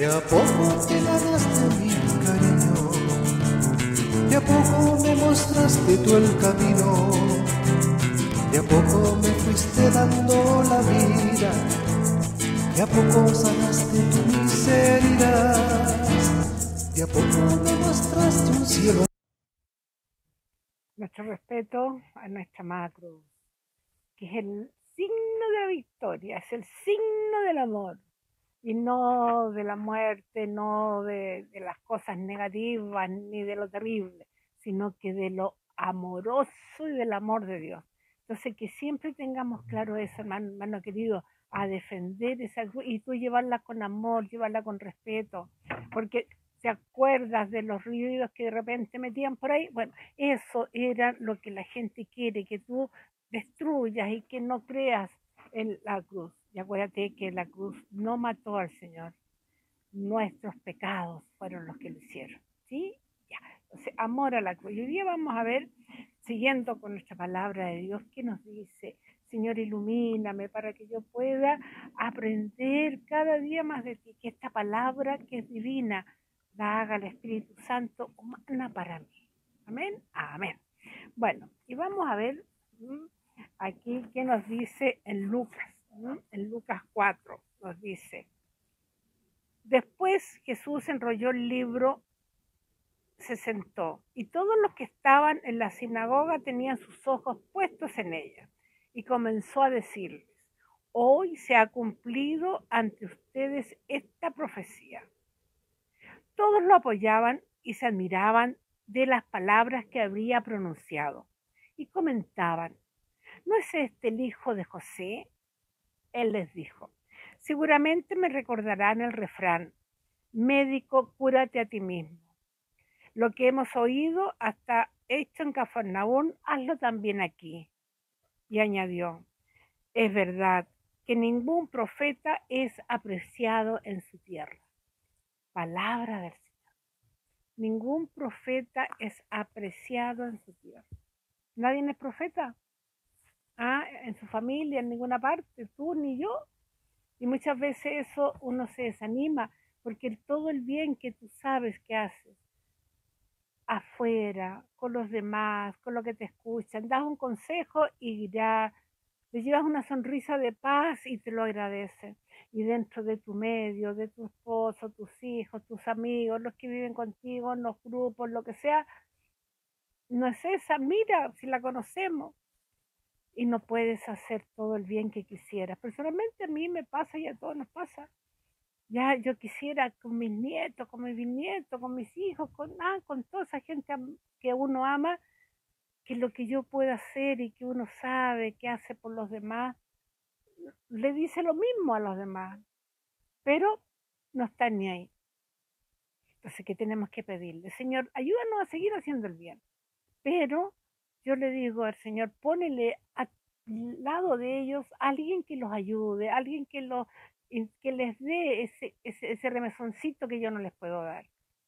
a poco te ganaste mi cariño, de a poco me mostraste tú el camino, de a poco me fuiste dando la vida, de a poco sanaste tu miseria, de a poco me mostraste un cielo. Nuestro respeto a nuestra amada cruz, que es el signo de la victoria, es el signo del amor, y no de la muerte, no de las cosas negativas, ni de lo terrible, sino que de lo amoroso y del amor de Dios. Entonces, que siempre tengamos claro eso, hermano querido, a defender esa cruz y tú llevarla con amor, llevarla con respeto, porque te acuerdas de los ruidos que de repente metían por ahí. Bueno, eso era lo que la gente quiere, que tú destruyas y que no creas en la cruz. Y acuérdate que la cruz no mató al Señor, nuestros pecados fueron los que lo hicieron. ¿Sí? Ya. Entonces, amor a la cruz. Y hoy día vamos a ver, siguiendo con nuestra palabra de Dios, que nos dice: Señor, ilumíname para que yo pueda aprender cada día más de ti, que esta palabra que es divina la haga el Espíritu Santo humana para mí. Amén. Amén. Bueno, y vamos a ver aquí qué nos dice en Lucas. En Lucas 4 nos dice: después Jesús enrolló el libro, se sentó, y todos los que estaban en la sinagoga tenían sus ojos puestos en ella, y comenzó a decirles: hoy se ha cumplido ante ustedes esta profecía. Todos lo apoyaban y se admiraban de las palabras que habría pronunciado, y comentaban: ¿no es este el hijo de José? Él les dijo: seguramente me recordarán el refrán: médico, cúrate a ti mismo. Lo que hemos oído hasta hecho en Cafarnaún, hazlo también aquí. Y añadió: es verdad que ningún profeta es apreciado en su tierra. Palabra del Señor. Ningún profeta es apreciado en su tierra. Nadie es profeta. En su familia, en ninguna parte, tú ni yo. Y muchas veces eso uno se desanima, porque todo el bien que tú sabes que haces afuera, con los demás, con lo que te escuchan, das un consejo y ya te llevas una sonrisa de paz y te lo agradecen. Y dentro de tu medio, de tu esposo, tus hijos, tus amigos, los que viven contigo, en los grupos, lo que sea, no es esa, mira, si la conocemos, y no puedes hacer todo el bien que quisieras. Personalmente a mí me pasa y a todos nos pasa. Ya yo quisiera con mis nietos, con mis bisnietos, con mis hijos, con toda esa gente que uno ama, que lo que yo pueda hacer y que uno sabe que hace por los demás, le dice lo mismo a los demás, pero no están ni ahí. Entonces, ¿qué tenemos que pedirle? Señor, ayúdanos a seguir haciendo el bien. Pero yo le digo al Señor: ponele al lado de ellos alguien que los ayude, alguien que les dé ese remesoncito que yo no les puedo dar.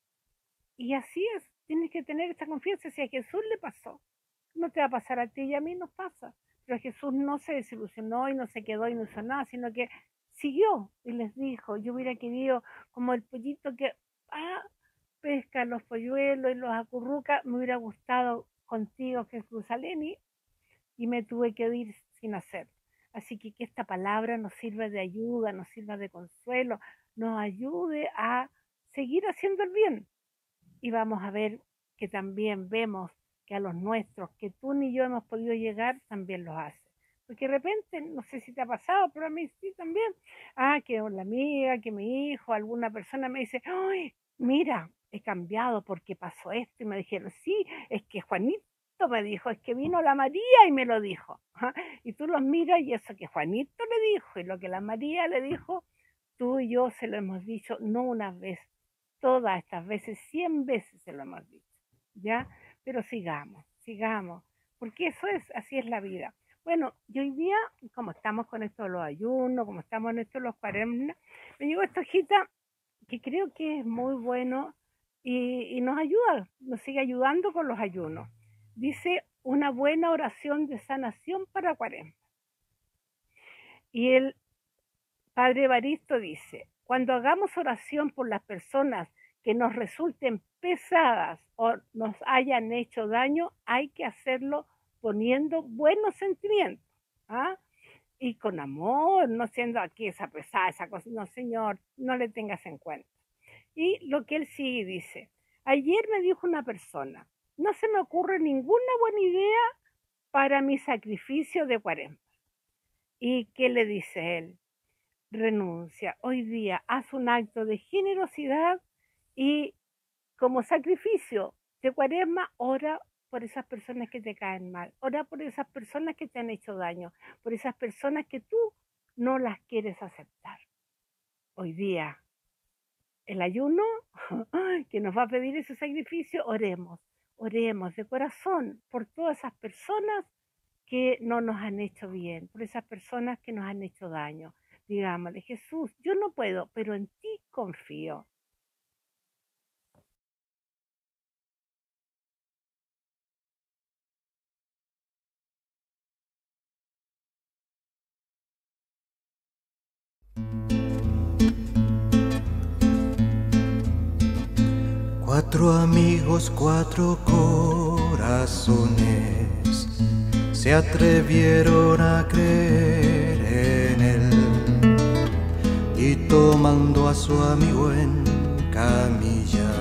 Y así es, tienes que tener esta confianza. Si a Jesús le pasó, no te va a pasar a ti y a mí nos pasa. Pero Jesús no se desilusionó y no se quedó y no hizo nada, sino que siguió y les dijo: yo hubiera querido, como el pollito que pesca los polluelos y los acurruca, me hubiera gustado contigo, Jesús Aleni, y me tuve que ir sin hacer. Así que esta palabra nos sirva de ayuda, nos sirva de consuelo, nos ayude a seguir haciendo el bien. Y vamos a ver que también vemos que a los nuestros, que tú ni yo hemos podido llegar, también los hace. Porque de repente, no sé si te ha pasado, pero a mí sí también. Que la amiga, que mi hijo, alguna persona me dice: ¡ay, mira, he cambiado porque pasó esto! Y me dijeron: sí, es que Juanito me dijo, es que vino la María y me lo dijo. Y tú los miras y eso que Juanito le dijo y lo que la María le dijo, tú y yo se lo hemos dicho no una vez, todas estas veces, 100 veces se lo hemos dicho, ¿ya? Pero sigamos, sigamos, porque eso es, así es la vida. Bueno, y hoy día, como estamos con esto de los ayunos, como estamos en esto de los cuaresmas, me llegó esta hojita que creo que es muy bueno y nos ayuda, nos sigue ayudando con los ayunos. Dice: una buena oración de sanación para cuaresma. Y el Padre Evaristo dice: cuando hagamos oración por las personas que nos resulten pesadas o nos hayan hecho daño, hay que hacerlo poniendo buenos sentimientos, ¿ah? Y con amor, no siendo aquí esa pesada, esa cosa. No, Señor, no le tengas en cuenta. Y lo que él sigue dice, ayer me dijo una persona, no se me ocurre ninguna buena idea para mi sacrificio de Cuaresma. ¿Y qué le dice él? Renuncia, hoy día haz un acto de generosidad y como sacrificio de Cuaresma, ora por esas personas que te caen mal, ora por esas personas que te han hecho daño, por esas personas que tú no las quieres aceptar. Hoy día, el ayuno que nos va a pedir ese sacrificio, oremos de corazón por todas esas personas que no nos han hecho bien, por esas personas que nos han hecho daño. Digámosle, Jesús, yo no puedo, pero en ti confío. Cuatro amigos, cuatro corazones se atrevieron a creer en él y tomando a su amigo en camilla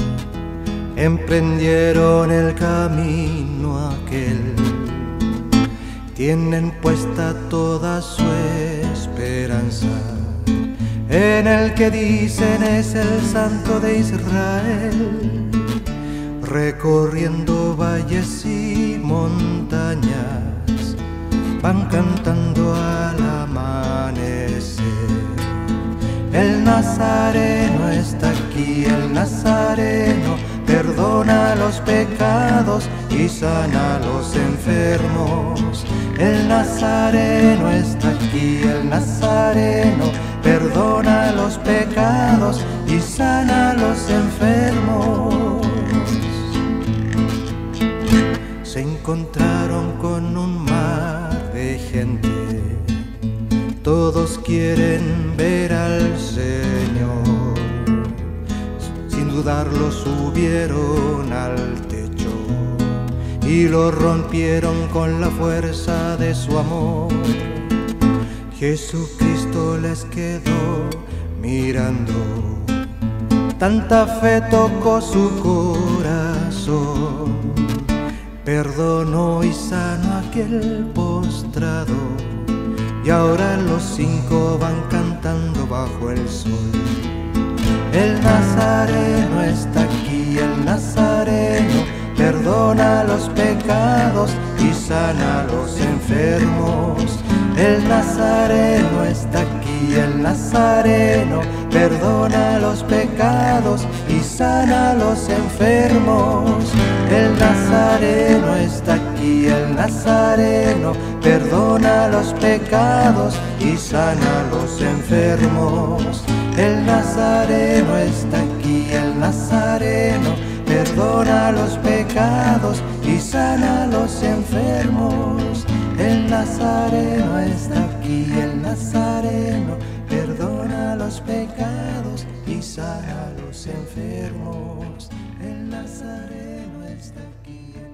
emprendieron el camino aquel. Tienen puesta toda su esperanza en el que dicen es el Santo de Israel, recorriendo valles y montañas, van cantando al amanecer. El Nazareno está aquí, el Nazareno perdona los pecados y sana a los enfermos. El Nazareno está aquí, el Nazareno perdona los pecados y sana a los enfermos. Se encontraron con un mar de gente, todos quieren ver al Señor. Sin dudarlo subieron al techo y lo rompieron con la fuerza de su amor. Jesucristo les quedó mirando, tanta fe tocó su corazón, perdonó y sanó a aquel postrado, y ahora los cinco van cantando bajo el sol. El Nazareno está aquí, el Nazareno perdona los pecados y sana a los enfermos. El Nazareno está aquí, el Nazareno perdona los pecados y sana a los enfermos. El Nazareno está aquí, el Nazareno perdona los pecados y sana a los enfermos. El Nazareno está aquí, el Nazareno perdona los pecados y sana a los enfermos. El Nazareno está aquí, el Nazareno perdona los pecados y sana a los enfermos. El Nazareno está aquí.